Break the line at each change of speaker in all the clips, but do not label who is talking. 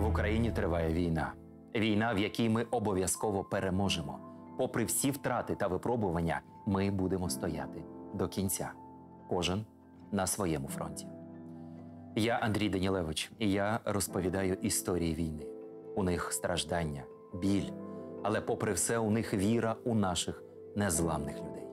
В Україні триває війна. Війна, в якій ми обов'язково переможемо. Попри всі втрати та випробування, ми будемо стояти до кінця. Кожен на своєму фронті. Я Андрій Данілевич, і я розповідаю історії війни. У них страждання, біль, але попри все у них віра у наших незламних людей.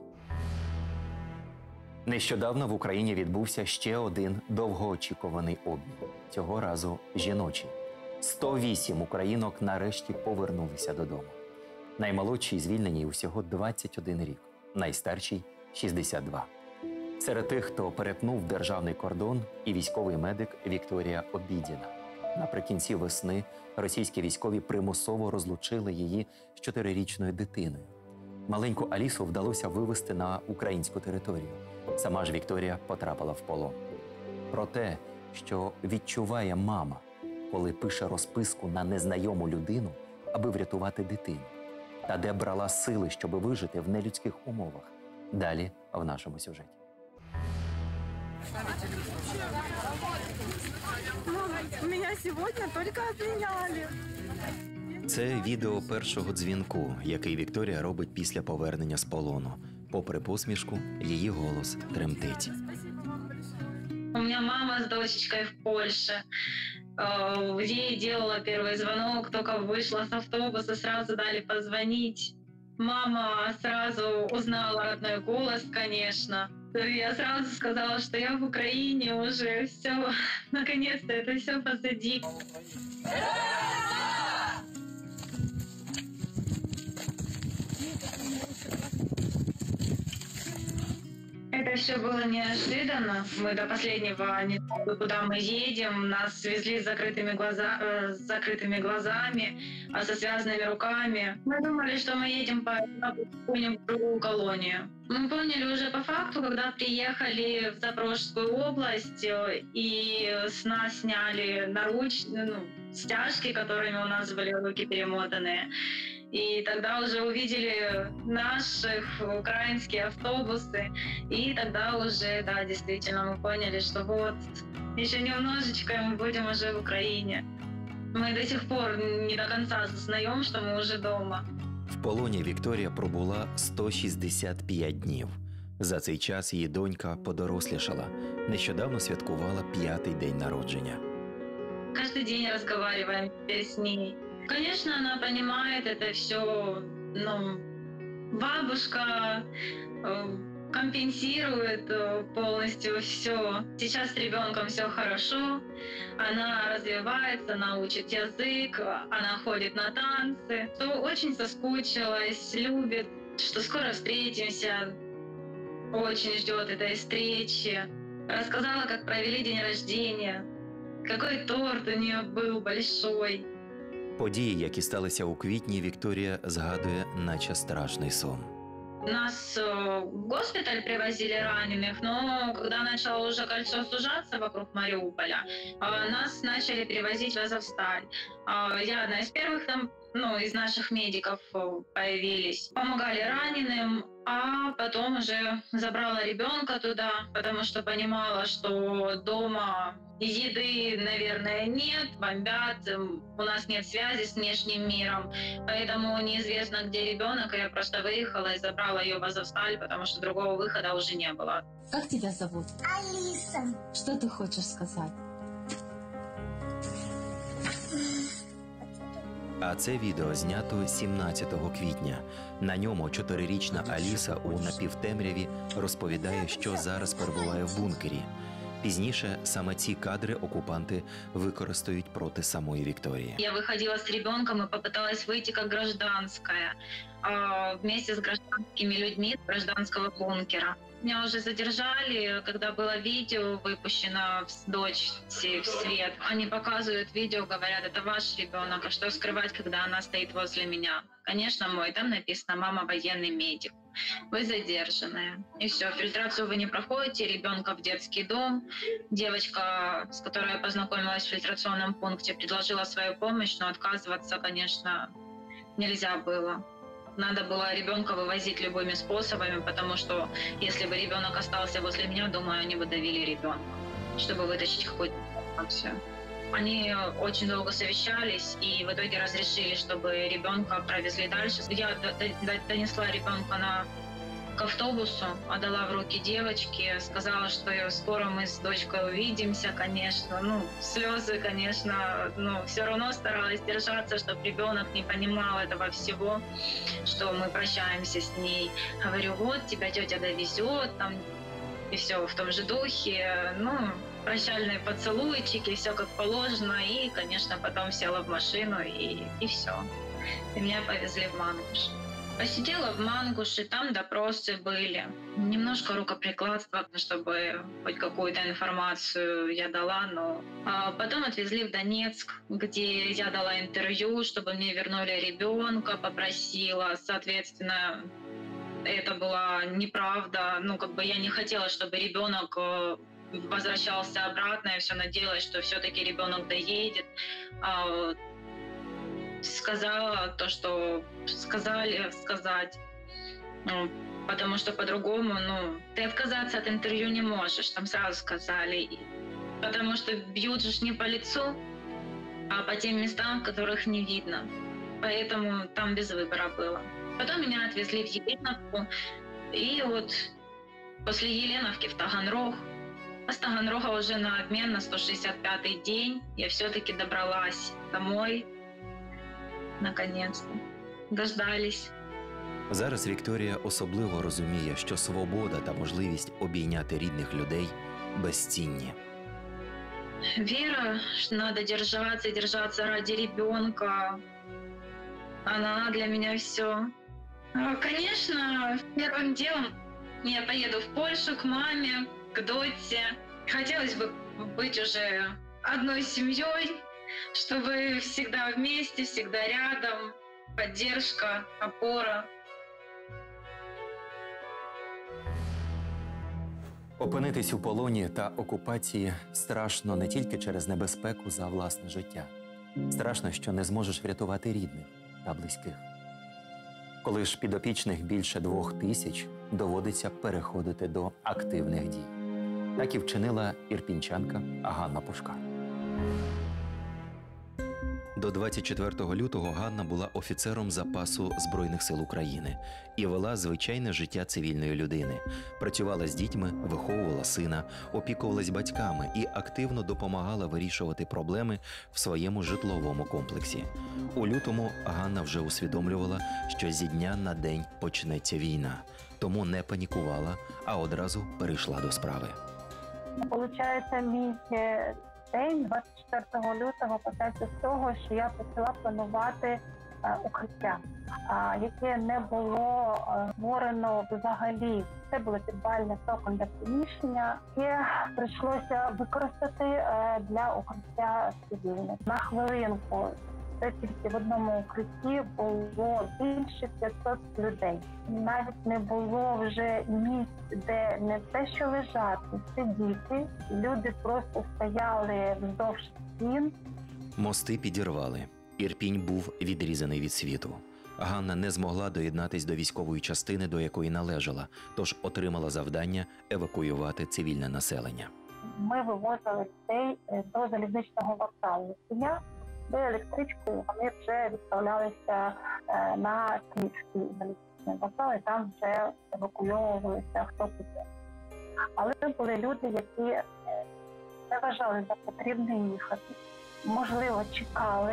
Нещодавно в Україні відбувся ще один довгоочікуваний обмін. Цього разу жіночий. 108 українок нарешті повернулися додому. Наймолодшій звільненій усього 21 рік, найстаршій – 62. Серед тих, хто перетнув державний кордон, і військовий медик Вікторія Обідіна. Наприкінці весни російські військові примусово розлучили її з 4-річною дитиною. Маленьку Алісу вдалося вивезти на українську територію. Сама ж Вікторія потрапила в полон. Про те, що відчуває мама, коли пише розписку на незнайому людину, аби врятувати дитину, та де брала сили, щоб вижити в нелюдських умовах. Далі в нашому сюжеті.
Меня сегодня только обменяли.
Це відео першого дзвінку, який Вікторія робить після повернення з полону. Попри посмішку, її голос тремтить.
У меня мама с дочечкой в Польше. Ей делала первый звонок, только вышла с автобуса, сразу дали позвонить. Мама сразу узнала родной голос, конечно. Я сразу сказала, что я в Украине уже, все, наконец-то это все позади. Это все было неожиданно. Мы до последнего не знали, куда мы едем. Нас свезли с закрытыми глазами, со связанными руками. Мы думали, что мы едем по какую-нибудь другую колонию. Мы поняли уже по факту, когда приехали в Запорожскую область, и с нас сняли стяжки, которыми у нас были руки перемотаны. И тогда уже увидели наших украинские автобусы. И тогда уже, да, действительно, мы поняли, что вот еще немножечко, и мы будем уже в Украине. Мы до сих пор не до конца осознаем, что мы уже дома.
В полоні Вікторія пробула 165 днів. За цей час її донька подорослішала. Нещодавно святкувала 5-й день народження.
Каждый день разговариваем теперь с ней. Конечно, она понимает это все, бабушка компенсирует полностью все. Сейчас с ребенком все хорошо, она развивается, она учит язык, она ходит на танцы. То очень соскучилась, любит, что скоро встретимся, очень ждет этой встречи. Рассказала, как провели день рождения, какой торт у нее был большой.
Події, які сталися у квітні, Вікторія згадує, наче страшний сон.
Нас в госпиталь привозили раненых, но когда начало уже кольцо сужаться вокруг Мариуполя, нас начали перевозить в Азовсталь. Я одна из первых там, из наших медиков появились. Помогали раненым, а потом уже забрала ребенка туда, потому что понимала, что дома еды, наверное, нет, бомбят, у нас нет связи с внешним миром, поэтому неизвестно, где ребенок, и я просто выехала и забрала ее в Азовсталь, потому что другого выхода уже не было.
Как тебя зовут?
Алиса.
Что ты хочешь сказать?
А це відео знято 17 квітня. На ньому 4-річна Аліса у напівтемряві розповідає, що зараз перебуває в бункері. Пізніше саме ці кадри окупанти використають проти самої Вікторії.
Я выходила с ребенком и попыталась выйти как гражданская, вместе с гражданскими людьми гражданского бункера. Меня уже задержали, когда было видео выпущено с дочери в свет. Они показывают видео, говорят, это ваш ребенок, а что скрывать, когда она стоит возле меня? Конечно, мой, там написано «мама военный медик». Вы задержанная. И все, фильтрацию вы не проходите, ребенка в детский дом. Девочка, с которой я познакомилась в фильтрационном пункте, предложила свою помощь, но отказываться, конечно, нельзя было. Надо было ребенка вывозить любыми способами, потому что если бы ребенок остался возле меня, думаю, они бы давили ребенка, чтобы вытащить хоть все. Они очень долго совещались и в итоге разрешили, чтобы ребенка провезли дальше. Я донесла ребенка к автобусу, отдала в руки девочки, сказала, что скоро мы с дочкой увидимся, конечно. Ну, слезы, конечно, но все равно старалась держаться, чтобы ребенок не понимал этого всего, что мы прощаемся с ней. Говорю, вот, тебя тетя довезет, там, и все в том же духе. Ну, прощальные поцелуйчики, все как положено. И, конечно, потом села в машину, и все. И меня повезли в Мангуш. Посидела в Мангуше, там допросы были. Немножко рукоприкладства, чтобы хоть какую-то информацию я дала, но... Потом отвезли в Донецк, где я дала интервью, чтобы мне вернули ребенка, попросила. Соответственно, это была неправда. Ну, как бы я не хотела, чтобы ребенок возвращался обратно. Я все надеялась, что все-таки ребенок доедет. Сказала то, что сказали сказать. Ну, потому что по-другому, ну, ты отказаться от интервью не можешь, там сразу сказали. Потому что бьют же не по лицу, а по тем местам, которых не видно. Поэтому там без выбора было. Потом меня отвезли в Еленовку, и вот после Еленовки в Таганрог. А с Таганрога уже на обмен на 165-й день я все-таки добралась домой. Наконец-то. Дождались.
Зараз Вікторія особливо розуміє, що свобода та можливість обійняти рідних людей безцінні.
Вера, что надо держаться ради ребенка. Она для меня все. Конечно, первым делом я поеду в Польшу к маме, к дочке. Хотелось бы быть уже одной семьей, чтобы всегда вместе, всегда рядом, поддержка, опора.
Опинитись у полоні та окупації страшно не тільки через небезпеку за власне життя. Страшно, що не зможеш врятувати рідних та близьких. Коли ж підопічних більше 2000, доводиться переходити до активних дій. Так і вчинила ірпінчанка Ганна Пушкар. До 24 лютого Ганна була офіцером запасу Збройних сил України і вела звичайне життя цивільної людини. Працювала з дітьми, виховувала сина, опікувалась батьками і активно допомагала вирішувати проблеми в своєму житловому комплексі. У лютому Ганна вже усвідомлювала, що зі дня на день почнеться війна, тому не панікувала, а одразу перейшла до справи.
Получається, мій день 24 лютого почався з того, що я почала планувати укриття, яке не було створено взагалі. Це було підвальне цокольне приміщення, яке прийшлося використати для укриття цивільних. На хвилинку, це тільки в одному укритті було більше 500 людей. Навіть не було вже місць, де не те, що лежати, сидіти. Люди просто стояли вздовж стін.
Мости підірвали. Ірпінь був відрізаний від світу. Ганна не змогла доєднатись до військової частини, до якої належала, тож отримала завдання евакуювати цивільне населення.
Ми вивозили людей до залізничного вокзалу. До електричкою вони вже відправлялися на Київський залізничний вокзал, і там вже евакуйовувалися хто куди. Але були люди, які не вважали за потрібне їхати. Можливо, чекали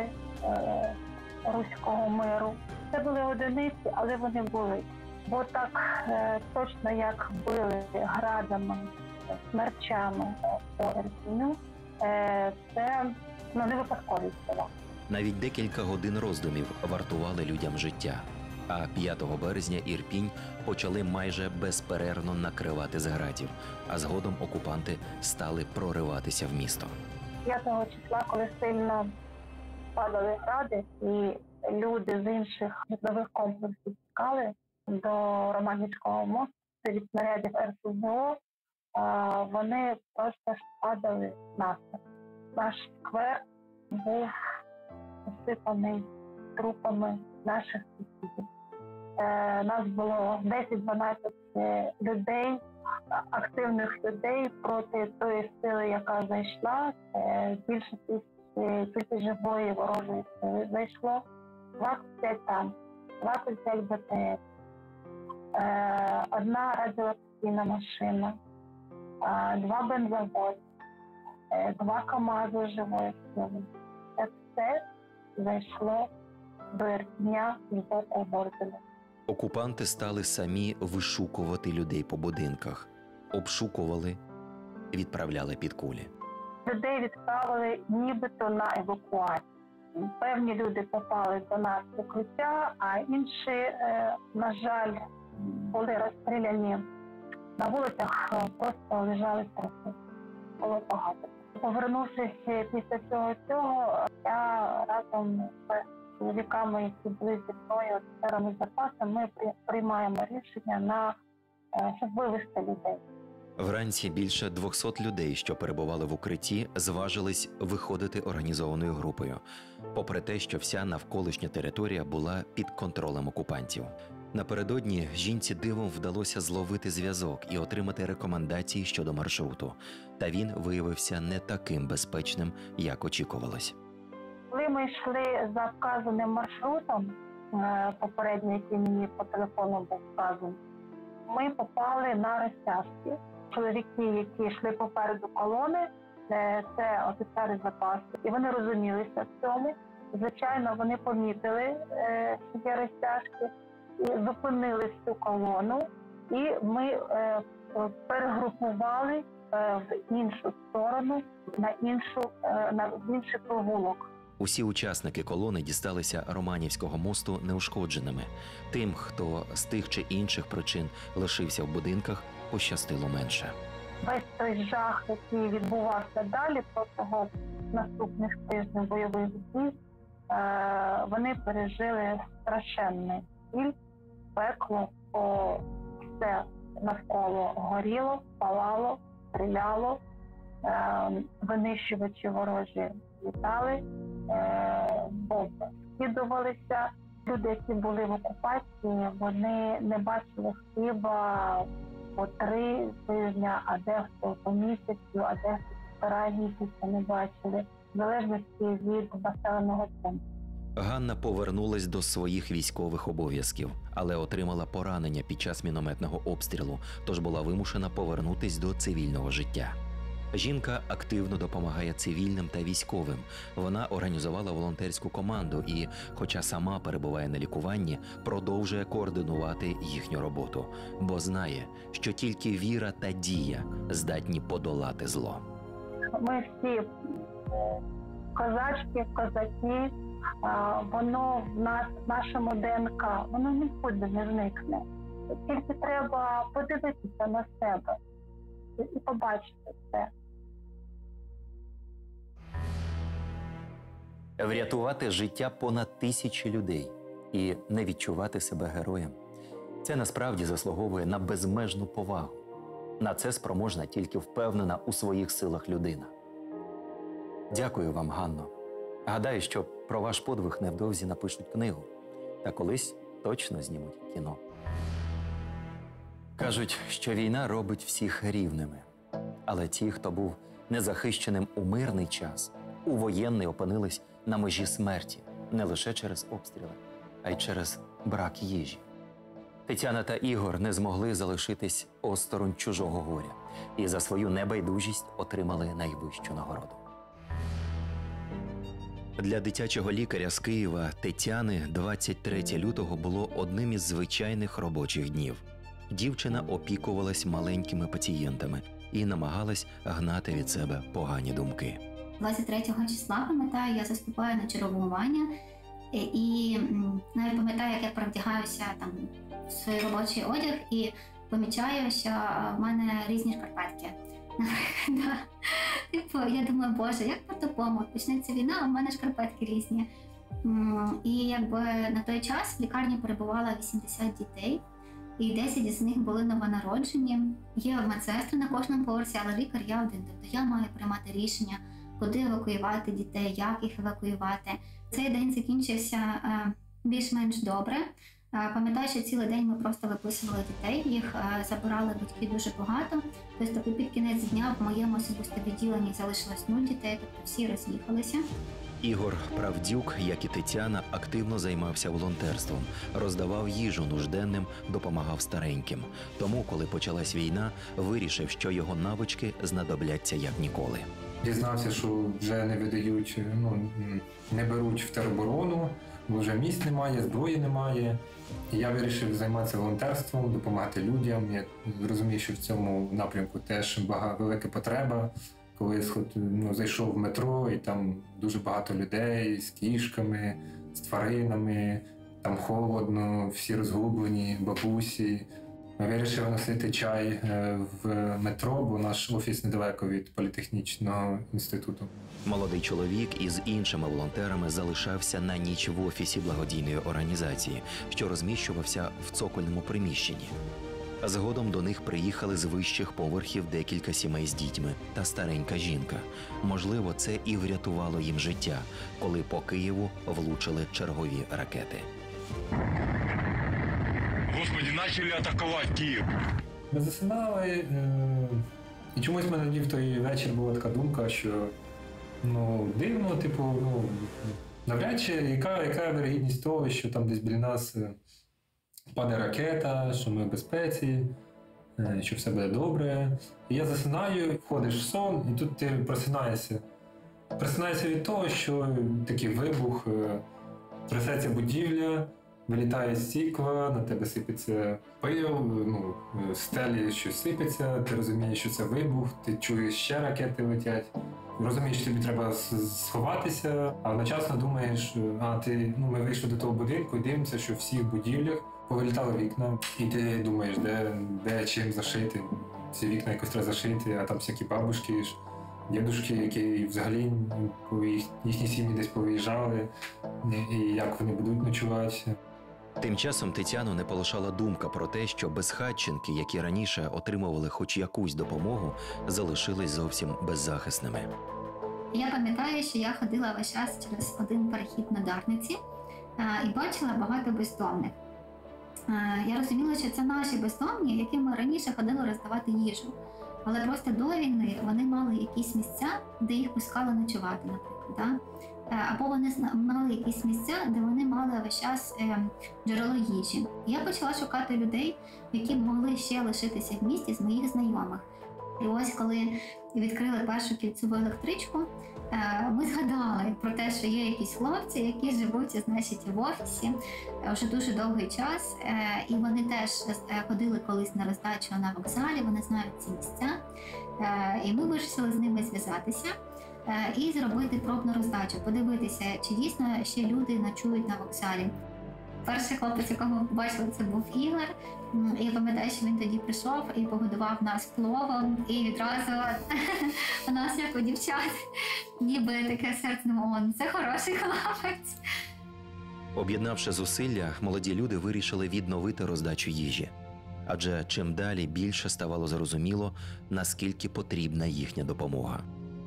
руського миру. Це були одиниці, але вони були. Бо так точно, як били градами, смерчами по Ірпіню, це не випадковість була.
Навіть декілька годин роздумів вартували людям життя. А 5 березня Ірпінь почали майже безперервно накривати з градів, а згодом окупанти стали прориватися в місто.
5 числа, коли сильно падали гради, і люди з інших житлових комплексів тікали до Романівського мосту від снарядів РСЗО, вони просто падали навступ. Наш сквер був посипаний трупами наших сусідів. Нас було 10-12 людей, активних людей проти тої сили, яка зайшла. Більше 1000 тільки живої ворожої сили зайшло, 25 танків, 25 БТР, одна радіолокаційна машина, 2 бензовози, 2 КАМАЗи живої сили. Це все зайшло до Ірпеня з боку Ворзеля.
Окупанти стали самі вишукувати людей по будинках, обшукували, відправляли під кулі.
Людей відправили нібито на евакуацію. Певні люди попали до нас в укриття, а інші, на жаль, були розстріляні. На вулицях просто лежали трупи. Було багато. Повернувшись після цього, я разом з чоловіками, які були зі мною, офіцерами запасу, ми приймаємо рішення щоб вивезти людей.
Вранці більше 200 людей, що перебували в укритті, зважились виходити організованою групою, попри те, що вся навколишня територія була під контролем окупантів. Напередодні жінці дивом вдалося зловити зв'язок і отримати рекомендації щодо маршруту. Та він виявився не таким безпечним, як очікувалось.
Коли ми йшли за вказаним маршрутом, попередньо, який мені по телефону був вказаний, ми попали на розтяжки. Чоловіки, які йшли попереду колони, це офіцери запасу, і вони розумілися в цьому. Звичайно, вони помітили, що є розтяжки, і зупинили цю колону, і ми перегрупували в іншу сторону, в інший провулок.
Усі учасники колони дісталися Романівського мосту неушкодженими. Тим, хто з тих чи інших причин лишився в будинках, пощастило менше.
Весь той жах, який відбувався далі, протягом наступних тижнів бойових дій, вони пережили страшенний біль, пекло, все навколо горіло, палало, стріляло, винищувачі ворожі літали, бомби скидувалися. Люди, які були в окупації, вони не бачили хліба по 3 тижні, а дехто по місяцю, а дехто по 1,5 місяця не бачили, в залежності від населеного пункту.
Ганна повернулась до своїх військових обов'язків, але отримала поранення під час мінометного обстрілу, тож була вимушена повернутись до цивільного життя. Жінка активно допомагає цивільним та військовим. Вона організувала волонтерську команду і, хоча сама перебуває на лікуванні, продовжує координувати їхню роботу, бо знає, що тільки віра та дія здатні подолати зло.
Ми всі козачки, козаки, воно в нас, в нашому ДНК, воно нікуди не зникне. Тільки треба подивитися на себе і побачити це.
Врятувати життя понад 1000 людей і не відчувати себе героєм – це насправді заслуговує на безмежну повагу. На це спроможна тільки впевнена у своїх силах людина. Дякую вам, Ганно. Гадаю, що про ваш подвиг невдовзі напишуть книгу, та колись точно знімуть кіно. Кажуть, що війна робить всіх рівними. Але ті, хто був незахищеним у мирний час, у воєнний опинились на межі смерті не лише через обстріли, а й через брак їжі. Тетяна та Ігор не змогли залишитись осторонь чужого горя і за свою небайдужість отримали найвищу нагороду. Для дитячого лікаря з Києва Тетяни 23 лютого було одним із звичайних робочих днів. Дівчина опікувалась маленькими пацієнтами і намагалась гнати від себе погані думки.
23 числа, пам'ятаю, я заступаю на чергування і навіть пам'ятаю, як я перевдягаюся там в свій робочий одяг і помічаю, що в мене різні шкарпетки. Я думаю, боже, як по-тупому, почнеться війна, а в мене шкарпетки різні. І якби на той час в лікарні перебувало 80 дітей, і 10 із них були новонароджені. Є медсестри на кожному поверсі, але лікар я один. Тобто я маю приймати рішення, куди евакуювати дітей, як їх евакуювати. Цей день закінчився більш-менш добре. Пам'ятаю, що цілий день ми просто виписували дітей, їх забирали батьки дуже багато. Тобто під кінець дня в моєму особистому відділенні залишилось 0 дітей, тобто всі роз'їхалися.
Ігор Правдюк, як і Тетяна, активно займався волонтерством, роздавав їжу нужденним, допомагав стареньким. Тому, коли почалась війна, вирішив, що його навички знадобляться як ніколи.
Дізнався, що вже не видають, не беруть в тероборону, бо вже місць немає, зброї немає. І я вирішив займатися волонтерством, допомагати людям. Я розумію, що в цьому напрямку теж велика потреба. Коли зайшов в метро, і там дуже багато людей з кішками, з тваринами, там холодно, всі розгублені, бабусі. Ми вирішили носити чай в метро, бо наш офіс недалеко від політехнічного інституту.
Молодий чоловік із іншими волонтерами залишався на ніч в офісі благодійної організації, що розміщувався в цокольному приміщенні. Згодом до них приїхали з вищих поверхів декілька сімей з дітьми та старенька жінка. Можливо, це і врятувало їм життя, коли по Києву влучили чергові ракети.
Господи, почали атакувати Київ.
Ми засинали, і чомусь в мене тоді в той вечір була така думка, що дивно, навряд чи яка вірогідність того, що там десь біля нас паде ракета, що ми в безпеці, що все буде добре. І я засинаю, входиш в сон, і тут ти просинаєшся. Просинаєшся від того, що такий вибух, трясеться будівля, вилітає стікла, на тебе сипеться пил, в стелі щось сипеться, ти розумієш, що це вибух, ти чуєш, ще ракети летять. Розумієш, що тобі треба сховатися, а одночасно думаєш, ми вийшли до того будинку і дивимося, що в всіх будівлях повилітали вікна, і ти думаєш, де чим зашити. Ці вікна якось треба зашити, а там всякі бабушки, дідушки, які взагалі їхні сім'ї десь повиїжджали, і як вони будуть ночувати.
Тим часом Тетяну не полишала думка про те, що безхатченки, які раніше отримували хоч якусь допомогу, залишились зовсім беззахисними.
Я пам'ятаю, що я ходила весь час через один перехід на Дарниці і бачила багато бездомних. Я розуміла, що це наші бездомні, яким ми раніше ходили роздавати їжу. Але просто до війни вони мали якісь місця, де їх пускали ночувати, наприклад. Або вони мали якісь місця, де вони мали весь час джерело їжі. Я почала шукати людей, які могли ще лишитися в місті з моїх знайомих. І ось коли відкрили першу кільцеву електричку, ми згадали про те, що є якісь хлопці, які живуть, в офісі вже дуже довгий час, і вони теж ходили колись на роздачу на вокзалі, вони знають ці місця. І ми вирішили з ними зв'язатися і зробити пробну роздачу, подивитися, чи дійсно ще люди ночують на вокзалі. Перший хлопець, якого ми побачили, це був Ігор. Я пам'ятаю, що він тоді прийшов і погодував нас пловом, і відразу у нас, як у дівчат, ніби таке серце, це хороший хлопець.
Об'єднавши зусилля, молоді люди вирішили відновити роздачу їжі. Адже чим далі більше ставало зрозуміло, наскільки потрібна їхня допомога.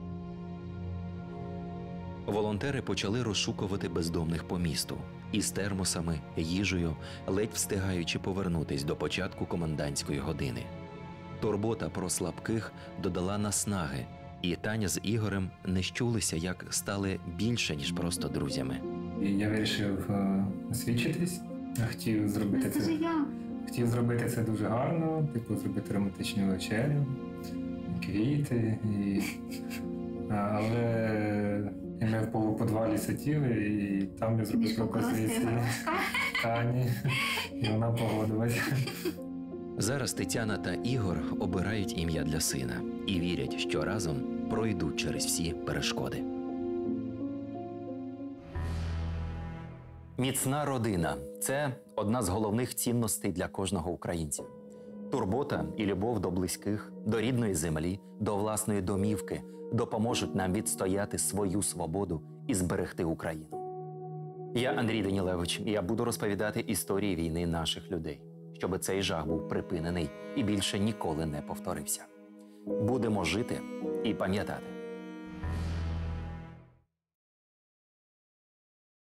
Волонтери почали розшукувати бездомних по місту. Із термосами, їжею, ледь встигаючи повернутись до початку комендантської години. Турбота про слабких додала наснаги, і Таня з Ігорем не щулися, як стали більше, ніж просто друзями.
І я вирішив освідчитись, хотів зробити це дуже гарно, зробити романтичну вечерю, квіти. Але ми в полуподвалі сиділи, і там я зробив пропозицію Тані, і вона погодилася.
Зараз Тетяна та Ігор обирають ім'я для сина і вірять, що разом пройдуть через всі перешкоди. Міцна родина – це одна з головних цінностей для кожного українця. Турбота і любов до близьких, до рідної землі, до власної домівки допоможуть нам відстояти свою свободу і зберегти Україну. Я Андрій Данілевич, і я буду розповідати історії війни наших людей, щоб цей жах був припинений і більше ніколи не повторився. Будемо жити і пам'ятати.